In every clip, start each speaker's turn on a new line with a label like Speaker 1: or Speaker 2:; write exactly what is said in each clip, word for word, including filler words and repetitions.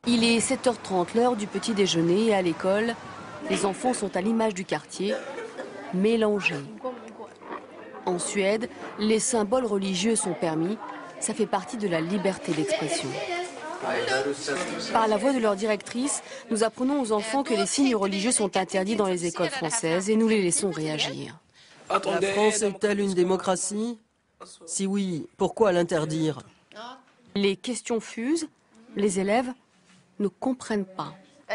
Speaker 1: Il est sept heures trente, l'heure du petit déjeuner, et à l'école, les enfants sont à l'image du quartier, mélangés. En Suède, les symboles religieux sont permis, ça fait partie de la liberté d'expression. Par la voix de leur directrice, nous apprenons aux enfants que les signes religieux sont interdits dans les écoles françaises et nous les laissons réagir.
Speaker 2: La France est-elle une démocratie? Si oui, pourquoi l'interdire?
Speaker 1: Les questions fusent, les élèves ne comprennent pas.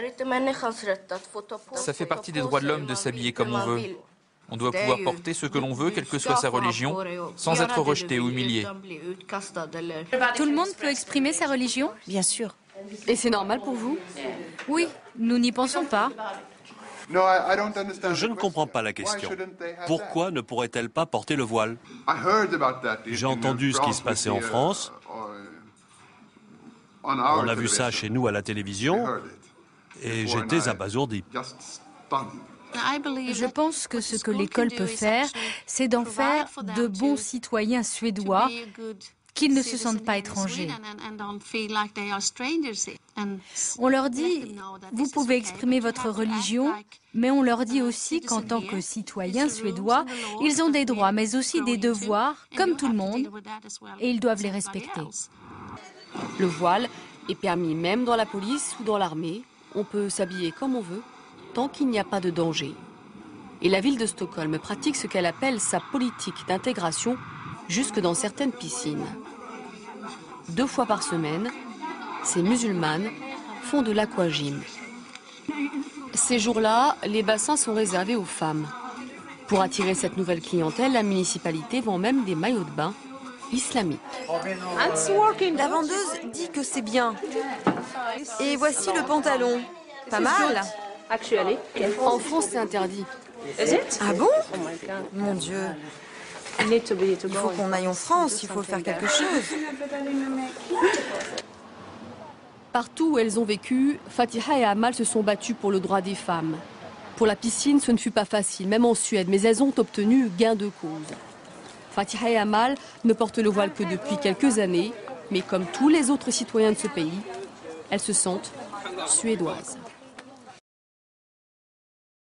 Speaker 3: Ça fait partie des droits de l'homme de s'habiller comme on veut. On doit pouvoir porter ce que l'on veut, quelle que soit sa religion, sans être rejeté ou humilié.
Speaker 4: Tout le monde peut exprimer sa religion?
Speaker 5: Bien sûr.
Speaker 1: Et c'est normal pour vous?
Speaker 4: Oui, nous n'y pensons pas.
Speaker 6: Je ne comprends pas la question. Pourquoi ne pourrait-elle pas porter le voile? J'ai entendu ce qui se passait en France. On a vu ça chez nous à la télévision et j'étais abasourdi.
Speaker 4: Je pense que ce que l'école peut faire, c'est d'en faire de bons citoyens suédois, qu'ils ne se sentent pas étrangers. On leur dit, vous pouvez exprimer votre religion, mais on leur dit aussi qu'en tant que citoyens suédois, ils ont des droits, mais aussi des devoirs, comme tout le monde, et ils doivent les respecter.
Speaker 1: Le voile est permis même dans la police ou dans l'armée. On peut s'habiller comme on veut, tant qu'il n'y a pas de danger. Et la ville de Stockholm pratique ce qu'elle appelle sa politique d'intégration jusque dans certaines piscines. Deux fois par semaine, ces musulmanes font de l'aquagym. Ces jours-là, les bassins sont réservés aux femmes. Pour attirer cette nouvelle clientèle, la municipalité vend même des maillots de bain islamiques.
Speaker 5: La vendeuse dit que c'est bien. Et voici le pantalon. Pas mal.
Speaker 1: En France, c'est interdit.
Speaker 5: Ah bon? Mon Dieu. Il faut qu'on aille en France, il faut faire quelque chose.
Speaker 1: Partout où elles ont vécu, Fatiha et Amal se sont battues pour le droit des femmes. Pour la piscine, ce ne fut pas facile, même en Suède, mais elles ont obtenu gain de cause. Fatiha et Amal ne portent le voile que depuis quelques années, mais comme tous les autres citoyens de ce pays, elles se sentent suédoises.